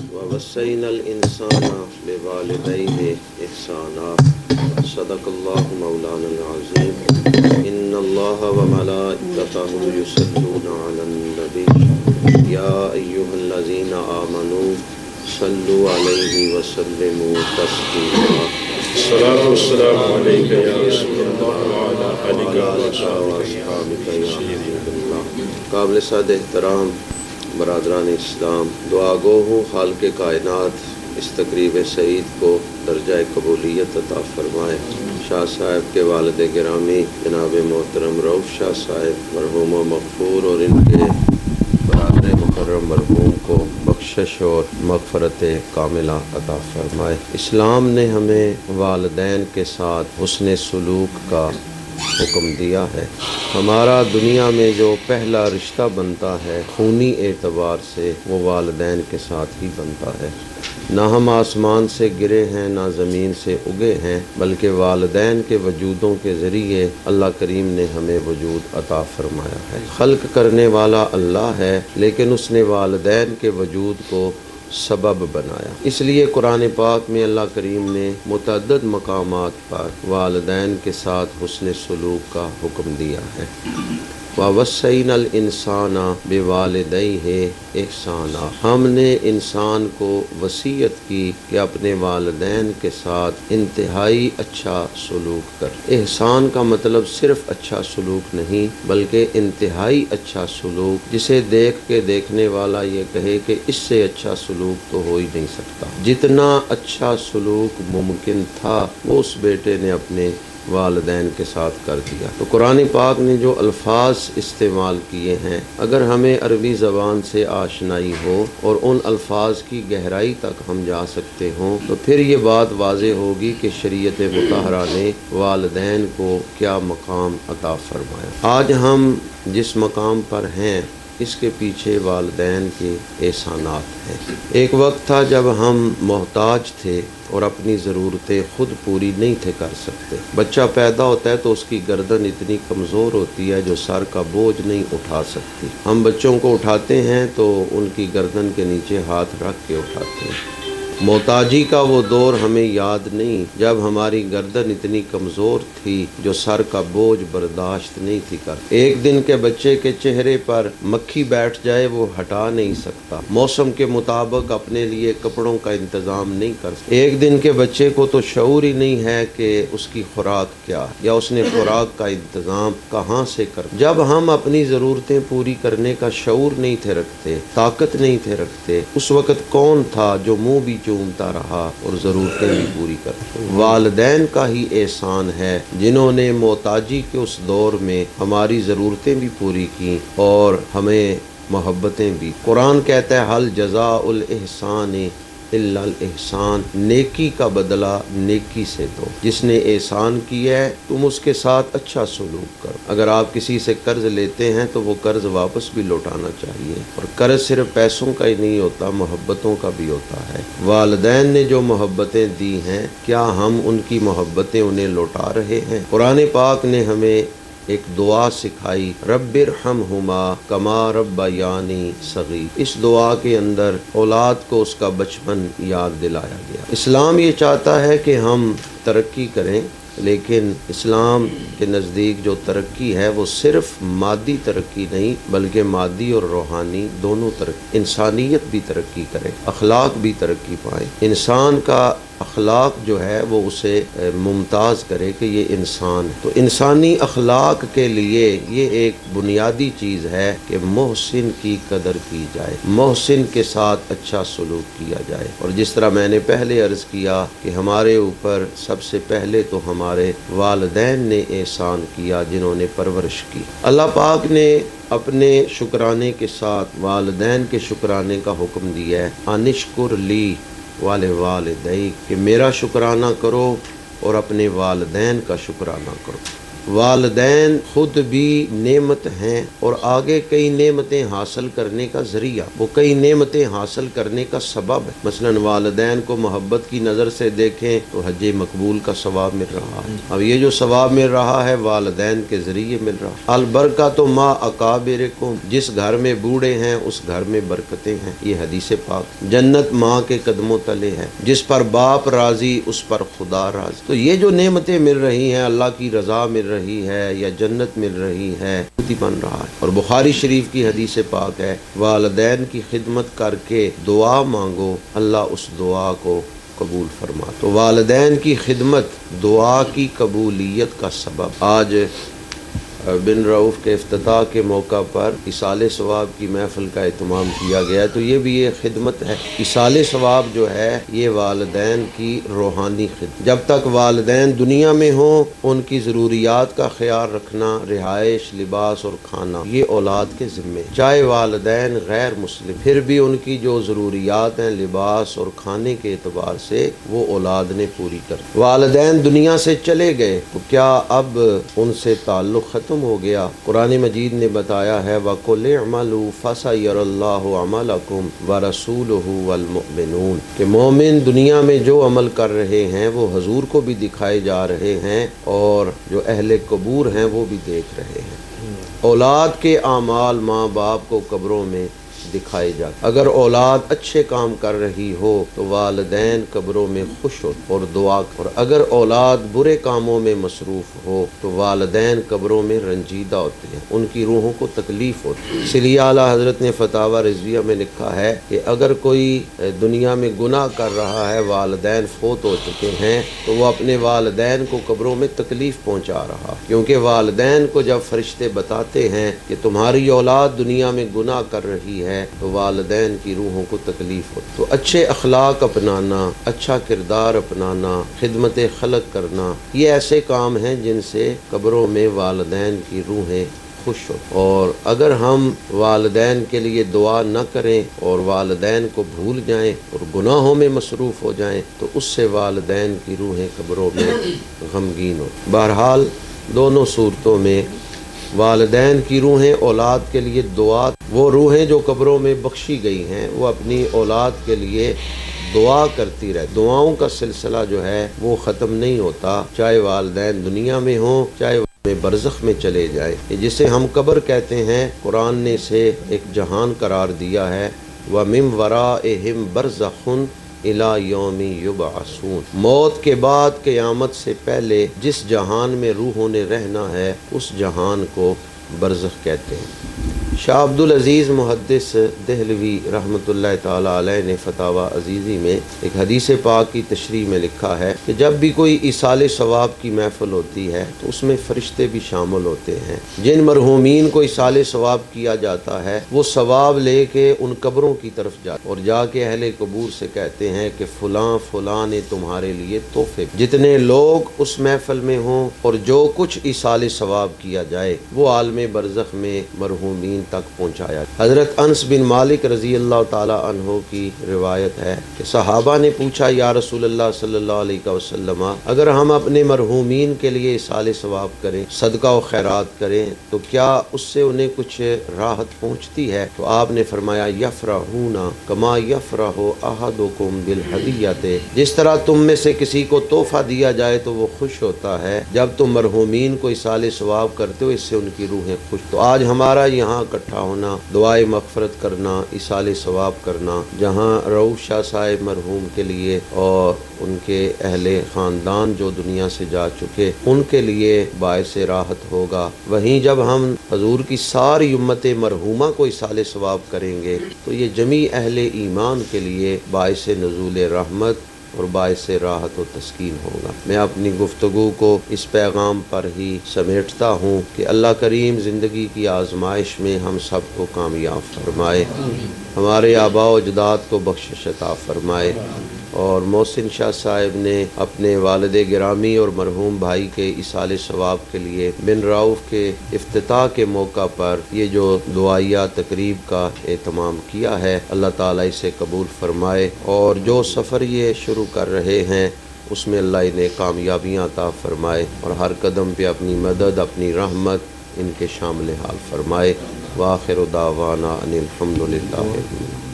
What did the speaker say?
ووصينا الإنسان بوالديه إحسانا صدق الله مولانا العظيم إن الله وملائكته يصلون على النبي يا أيها الذين آمنوا صلوا عليه وسلموا تسليما الصلاة والسلام عليك يا رسول الله وعلى آلك وأصحابك يا حبيب الله. قابل صد احترام برادران اسلام، دعا گو ہوں خالق کائنات اس تقریب سعید کو درجہ قبولیت عطا فرمائے. شاہ صاحب کے والد گرامی جناب محترم رؤف شاہ صاحب مرحوم و مغفور اور ان کے برادر مکرم مرحوم کو بخشش اور مغفرت کاملہ عطا فرمائے. اسلام نے ہمیں والدین کے ساتھ حسن سلوک کا حکم دیا ہے. ہمارا دنیا میں جو پہلا رشتہ بنتا ہے خونی اعتبار سے وہ والدین کے ساتھ ہی بنتا ہے. نہ ہم آسمان سے گرے ہیں نہ زمین سے اگے ہیں، بلکہ والدین کے وجودوں کے ذریعے اللہ کریم نے ہمیں وجود عطا فرمایا ہے. خلق کرنے والا اللہ ہے، لیکن اس نے والدین کے وجود کو سبب بنایا. اس لیے قرآن پاک میں اللہ کریم نے متعدد مقامات پر والدین کے ساتھ حسن سلوک کا حکم دیا ہے. وَوَصَّيْنَا الْإِنسَانَ بِوَالِدَيْهِ إِحْسَانًا، ہم نے انسان کو وصیت کی کہ اپنے والدین کے ساتھ انتہائی اچھا سلوک کر. احسان کا مطلب صرف اچھا سلوک نہیں بلکہ انتہائی اچھا سلوک، جسے دیکھ کے دیکھنے والا یہ کہے کہ اس سے اچھا سلوک تو ہو ہی نہیں سکتا. جتنا اچھا سلوک ممکن تھا وہ اس بیٹے نے اپنے والدین کے ساتھ کر دیا. تو قرآن پاک نے جو الفاظ استعمال کیے ہیں، اگر ہمیں عربی زبان سے آشنائی ہو اور ان الفاظ کی گہرائی تک ہم جا سکتے ہوں تو پھر یہ بات واضح ہوگی کہ شریعت مطہرہ نے والدین کو کیا مقام عطا فرمایا. آج ہم جس مقام پر ہیں اس کے پیچھے والدین کے احسانات ہیں. ایک وقت تھا جب ہم محتاج تھے اور اپنی ضرورتیں خود پوری نہیں تھے کر سکتے. بچہ پیدا ہوتا ہے تو اس کی گردن اتنی کمزور ہوتی ہے جو سر کا بوجھ نہیں اٹھا سکتی. ہم بچوں کو اٹھاتے ہیں تو ان کی گردن کے نیچے ہاتھ رکھ کے اٹھاتے ہیں. محتاجی کا وہ دور ہمیں یاد نہیں جب ہماری گردن اتنی کمزور تھی جو سر کا بوجھ برداشت نہیں تھی کر. ایک دن کے بچے کے چہرے پر مکھی بیٹھ جائے وہ ہٹا نہیں سکتا. موسم کے مطابق اپنے لیے کپڑوں کا انتظام نہیں کر سکتا. ایک دن کے بچے کو تو شعور ہی نہیں ہے کہ اس کی خوراک کیا یا اس نے خوراک کا انتظام کہاں سے کر. جب ہم اپنی ضرورتیں پوری کرنے کا شعور نہیں تھے رکھتے، طاقت نہیں تھے رکھتے، اس وقت کون تھا جو منہ بھی چومتا رہا اور ضرورتیں بھی پوری کرتا. والدین کا ہی احسان ہے جنہوں نے محتاجی کے اس دور میں ہماری ضرورتیں بھی پوری کی اور ہمیں محبتیں بھی. قرآن کہتا ہے حل جزاء الاحسان الا الاحسان، نیکی کا بدلہ نیکی سے دو. جس نے احسان کیا ہے تم اس کے ساتھ اچھا سلوک کرو. اگر آپ کسی سے قرض لیتے ہیں تو وہ قرض واپس بھی لوٹانا چاہیے، اور قرض صرف پیسوں کا ہی نہیں ہوتا، محبتوں کا بھی ہوتا ہے. والدین نے جو محبتیں دی ہیں کیا ہم ان کی محبتیں انہیں لوٹا رہے ہیں؟ قرآن پاک نے ہمیں ایک دعا سکھائی، رب ارحمہما کما ربیانی صغیر. اس دعا کے اندر اولاد کو اس کا بچپن یاد دلایا گیا. اسلام یہ چاہتا ہے کہ ہم ترقی کریں، لیکن اسلام کے نزدیک جو ترقی ہے وہ صرف مادی ترقی نہیں بلکہ مادی اور روحانی دونوں ترقی. انسانیت بھی ترقی کرے، اخلاق بھی ترقی پائے. انسان کا اخلاق جو ہے وہ اسے ممتاز کرے کہ یہ انسان ہے. تو انسانی اخلاق کے لیے یہ ایک بنیادی چیز ہے کہ محسن کی قدر کی جائے، محسن کے ساتھ اچھا سلوک کیا جائے. اور جس طرح میں نے پہلے عرض کیا کہ ہمارے اوپر سب سے پہلے تو ہمارے والدین نے احسان کیا جنہوں نے پرورش کی. اللہ پاک نے اپنے شکرانے کے ساتھ والدین کے شکرانے کا حکم دیا ہے، انشکر لی والدیک، کہ میرا شکرانہ کرو اور اپنے والدین کا شکرانہ کرو. والدین خود بھی نعمت ہیں اور آگے کئی نعمتیں حاصل کرنے کا ذریعہ، وہ کئی نعمتیں حاصل کرنے کا سبب ہے۔ مثلا والدین کو محبت کی نظر سے دیکھیں تو حج مقبول کا ثواب مل رہا ہے۔ اب یہ جو ثواب مل رہا ہے والدین کے ذریعے مل رہا ہے۔ البرکۃ ما اکابرکم، جس گھر میں بوڑھے ہیں اس گھر میں برکتیں ہیں، یہ حدیث پاک۔ جنت ماں کے قدموں تلے ہے، جس پر باپ راضی اس پر خدا راضی۔ تو یہ جو نعمتیں مل رہی ہیں، اللہ کی رضا مل رہی ہے یا جنت مل رہی ہے، بن رہا ہے۔ اور بخاری شریف کی حدیث پاک ہے، والدین کی خدمت کر کے دعا مانگو، اللہ اس دعا کو قبول فرما۔ تو والدین کی خدمت دعا کی قبولیت کا سبب۔ آج بن رؤف کے افتتاح کے موقع پر ایصال ثواب کی محفل کا اہتمام کیا گیا، تو یہ بھی ایک خدمت ہے۔ ایصال ثواب جو ہے یہ والدین کی روحانی خدمت۔ جب تک والدین دنیا میں ہوں ان کی ضروریات کا خیال رکھنا، رہائش، لباس اور کھانا، یہ اولاد کے ذمے، چاہے والدین غیر مسلم، پھر بھی ان کی جو ضروریات ہیں لباس اور کھانے کے اعتبار سے وہ اولاد نے پوری کر۔ والدین دنیا سے چلے گئے تو کیا اب ان سے تعلق ختم ہو گیا؟ قرآن مجید نے بتایا ہے وَقُلِ اعْمَلُوا فَسَيَرَى اللَّهُ عَمَلَكُمْ وَرَسُولُهُ وَالْمُؤْمِنُونَ، کہ مومن دنیا میں جو عمل کر رہے ہیں وہ حضور کو بھی دکھائے جا رہے ہیں اور جو اہل قبور ہیں وہ بھی دیکھ رہے ہیں۔ اولاد کے اعمال ماں باپ کو قبروں میں دکھائے جاتے۔ اگر اولاد اچھے کام کر رہی ہو تو والدین قبروں میں خوش ہو اور دعا، اور اگر اولاد برے کاموں میں مصروف ہو تو والدین قبروں میں رنجیدہ ہوتے ہیں، ان کی روحوں کو تکلیف ہوتی ہے۔ اس لیے اعلیٰ حضرت نے فتاوی رضویہ میں لکھا ہے کہ اگر کوئی دنیا میں گناہ کر رہا ہے، والدین فوت ہو چکے ہیں، تو وہ اپنے والدین کو قبروں میں تکلیف پہنچا رہا، کیونکہ والدین کو جب فرشتے بتاتے ہیں کہ تمہاری اولاد دنیا میں گناہ کر رہی ہے تو والدین کی روحوں کو تکلیف ہو۔ تو اچھے اخلاق اپنانا، اچھا کردار اپنانا، خدمت خلق کرنا، یہ ایسے کام ہیں جن سے قبروں میں والدین کی روحیں خوش ہو۔ اور اگر ہم والدین کے لیے دعا نہ کریں اور والدین کو بھول جائیں اور گناہوں میں مصروف ہو جائیں تو اس سے والدین کی روحیں قبروں میں غمگین ہو۔ بہرحال دونوں صورتوں میں والدین کی روحیں اولاد کے لیے دعا، وہ روحیں جو قبروں میں بخشی گئی ہیں وہ اپنی اولاد کے لیے دعا کرتی رہے۔ دعاؤں کا سلسلہ جو ہے وہ ختم نہیں ہوتا، چاہے والدین دنیا میں ہوں چاہے برزخ میں چلے جائے۔ جسے ہم قبر کہتے ہیں، قرآن نے اسے ایک جہان قرار دیا ہے، وَمِن وَرَائِهِمْ بَرْزَخٌ اِلَى يَوْمِ يُبْعَثُونَ، موت کے بعد قیامت سے پہلے جس جہان میں روحوں نے رہنا ہے اس جہان کو برزخ کہتے ہیں۔ شاہ عبدالعزیز محدث دہلوی رحمۃ اللہ تعالیٰ علیہ نے فتاوی عزیزی میں ایک حدیث پاک کی تشریح میں لکھا ہے کہ جب بھی کوئی ایصال ثواب کی محفل ہوتی ہے تو اس میں فرشتے بھی شامل ہوتے ہیں۔ جن مرحومین کو ایصال ثواب کیا جاتا ہے وہ ثواب لے کے ان قبروں کی طرف جاتے اور جا کے اہل قبور سے کہتے ہیں کہ فلاں فلاں نے تمہارے لیے تحفے، جتنے لوگ اس محفل میں ہوں اور جو کچھ ایصال ثواب کیا جائے وہ عالم برزخ میں مرحومین تک پہنچایا۔ حضرت انس بن مالک رضی اللہ تعالی عنہ کی روایت ہے کہ صحابہ نے پوچھا یا رسول اللہ صلی اللہ علیہ وسلم، اگر ہم اپنے مرحومین کے لیے ایصال ثواب کریں، صدقہ و خیرات کریں تو کیا اس سے انہیں کچھ راحت پہنچتی ہے؟ تو آپ نے فرمایا یفرحون کما یفرح احدکم بالہدیۃ، جس طرح تم میں سے کسی کو تحفہ دیا جائے تو وہ خوش ہوتا ہے، جب تم مرحومین کو ایصال ثواب کرتے ہو اس سے ان کی روحیں خوش۔ تو آج ہمارا یہاں اکٹھا ہونا، دعائے مغفرت کرنا، ایصال ثواب کرنا، جہاں رؤوف شاہ صاحب مرحوم کے لیے اور ان کے اہل خاندان جو دنیا سے جا چکے ان کے لیے باعث راحت ہوگا، وہیں جب ہم حضور کی ساری امت مرحومہ کو ایصال ثواب کریں گے تو یہ جمیع اہل ایمان کے لیے باعث نزول رحمت اور باعث راحت و تسکین ہوگا۔ میں اپنی گفتگو کو اس پیغام پر ہی سمیٹتا ہوں کہ اللہ کریم زندگی کی آزمائش میں ہم سب کو کامیاب فرمائے، ہمارے آباء و اجداد کو بخشش عطا فرمائے، اور محسن شاہ صاحب نے اپنے والد گرامی اور مرحوم بھائی کے ایصال ثواب کے لیے بن رؤوف کے افتتاح کے موقع پر یہ جو دعائیہ تقریب کا اہتمام کیا ہے، اللہ تعالیٰ اسے قبول فرمائے، اور جو سفر یہ شروع کر رہے ہیں اس میں اللہ انہیں کامیابیاں عطا فرمائے اور ہر قدم پہ اپنی مدد، اپنی رحمت ان کے شامل حال فرمائے۔ وآخر دعوانا ان الحمد للہ۔